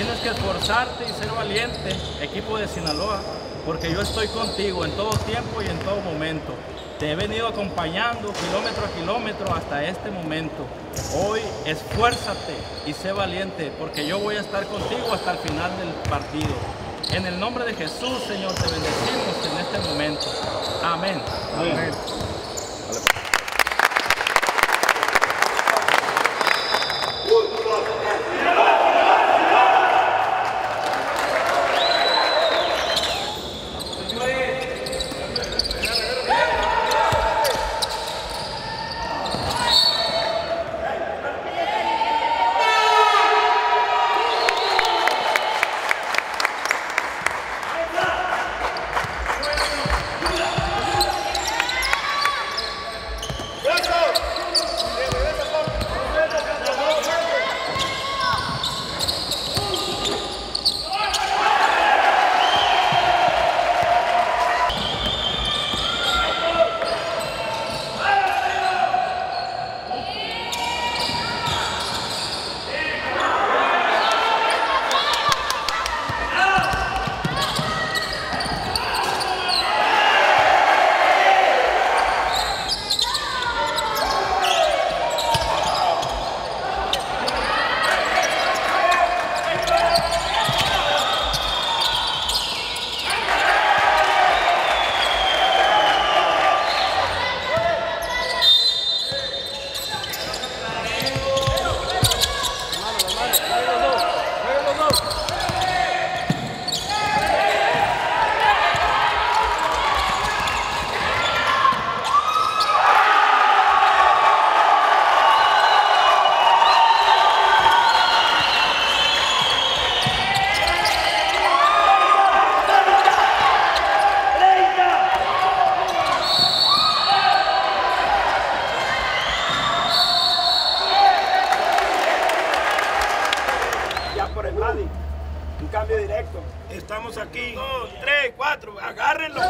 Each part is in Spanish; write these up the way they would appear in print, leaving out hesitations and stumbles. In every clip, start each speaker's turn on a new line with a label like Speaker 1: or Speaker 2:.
Speaker 1: Tienes que esforzarte y ser valiente, equipo de Sinaloa, porque yo estoy contigo en todo tiempo y en todo momento. Te he venido acompañando kilómetro a kilómetro hasta este momento. Hoy esfuérzate y sé valiente, porque yo voy a estar contigo hasta el final del partido. En el nombre de Jesús, Señor, te bendecimos en este momento. Amén. Amén.
Speaker 2: Un cambio directo. Estamos aquí. 2, 3, 4. Agárrenlo.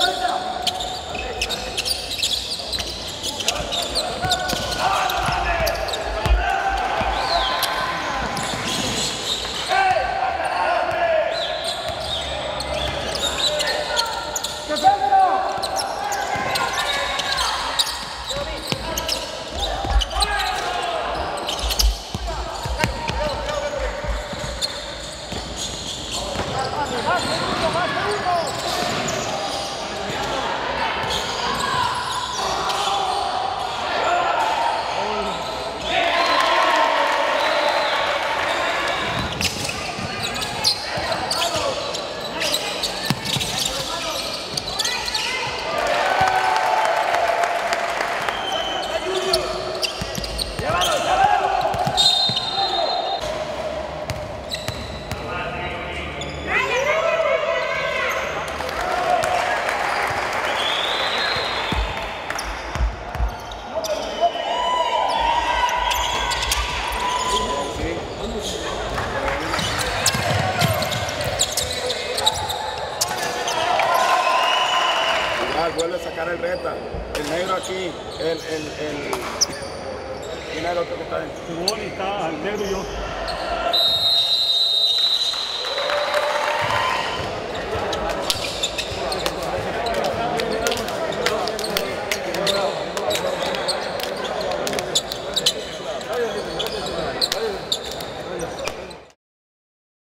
Speaker 2: Vuelve a sacar el Reta, el negro aquí, ¿quién es el otro que está dentro?
Speaker 3: Simón y está el negro y yo.